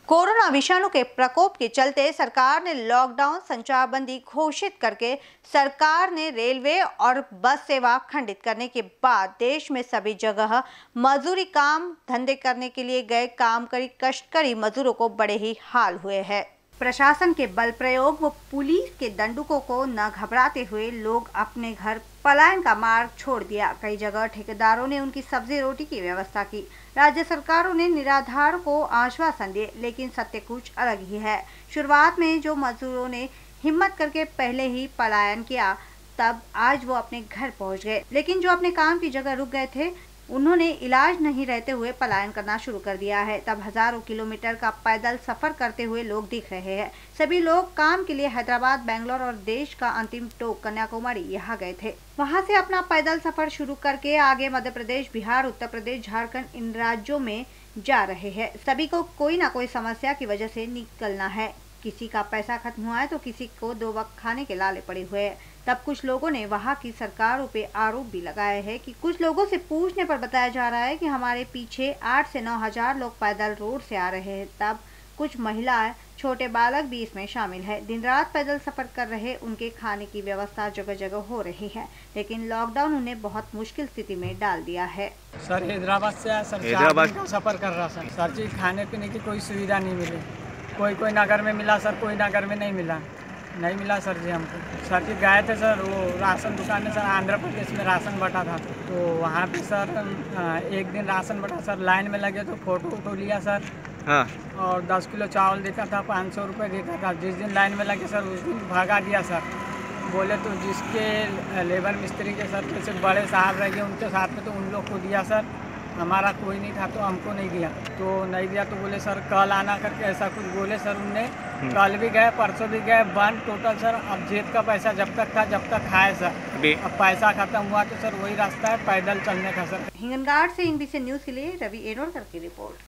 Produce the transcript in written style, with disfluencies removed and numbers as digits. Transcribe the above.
Corona विषाणु के प्रकोप के चलते सरकार ने लॉकडाउन संचारबंदी घोषित करके सरकार ने रेलवे और बस सेवा खंडित करने के बाद देश में सभी जगह मजदूरी काम धंधे करने के लिए गए कामकरी कष्टकरी मजदूरों को बड़े ही हाल हुए हैं। प्रशासन के बल प्रयोग व पुलिस के दंडुकों को न घबराते हुए लोग अपने घर पलायन का मार्ग छोड़ दिया। कई जगह ठेकेदारों ने उनकी सब्जी रोटी की व्यवस्था की। राज्य सरकारों ने निराधार को आश्वासन दिए, लेकिन सत्य कुछ अलग ही है। शुरुआत में जो मजदूरों ने हिम्मत करके पहले ही पलायन किया, तब आज वो अपने घर पहुंच गए, लेकिन जो अपने काम की जगह रुक गए थे उन्होंने इलाज नहीं रहते हुए पलायन करना शुरू कर दिया है। तब हजारों किलोमीटर का पैदल सफर करते हुए लोग दिख रहे हैं। सभी लोग काम के लिए हैदराबाद, बेंगलोर और देश का अंतिम टोक कन्याकुमारी यहाँ गए थे। वहाँ से अपना पैदल सफर शुरू करके आगे मध्य प्रदेश, बिहार, उत्तर प्रदेश, झारखंड इन राज्यों में जा रहे हैं। सभी को कोई ना कोई समस्या की वजह से निकलना है। किसी का पैसा खत्म हुआ है तो किसी को 2 वक्त खाने के लाले पड़े हुए हैं। तब कुछ लोगों ने वहां की सरकारों पे आरोप भी लगाए हैं कि कुछ लोगों से पूछने पर बताया जा रहा है कि हमारे पीछे 8 से 9 हजार लोग पैदल रोड से आ रहे हैं। तब कुछ महिलाएं, छोटे बालक भी इसमें शामिल है। दिन रात पैदल सफर कर रहे, उनके खाने की व्यवस्था जगह जगह हो रही है, लेकिन लॉकडाउन उन्हें बहुत मुश्किल स्थिति में डाल दिया है। सर हैदराबाद से सर सफर कर रहा सर जी, खाने पीने की कोई सुविधा नहीं मिली। कोई नगर में मिला सर, कोई नगर में नहीं मिला सर जी। हमको सर जी गए थे सर, वो राशन दुकान में सर, आंध्र प्रदेश में राशन बटा था, तो वहाँ पे सर एक दिन राशन बटा सर, लाइन में लगे तो फोटो लिया सर। हाँ। और 10 किलो चावल देता था, 500 रुपये देता था। जिस दिन लाइन में लगे सर उस दिन भगा दिया सर। बोले तो जिसके लेबर मिस्त्री के सर जैसे बड़े साहब रह गए उनके साथ में तो उन लोग को दिया सर, हमारा कोई नहीं था तो हमको नहीं दिया। तो बोले सर कल आना करके ऐसा कुछ बोले सर। उनने कल भी गए, परसों भी गए, बंद टोटल सर। अब जेब का पैसा जब तक था जब तक खाए सर, अब पैसा खत्म हुआ तो सर वही रास्ता है पैदल चलने का सर। हिंगनघाट से NBC न्यूज़ के लिए रवि एरोडकर की रिपोर्ट।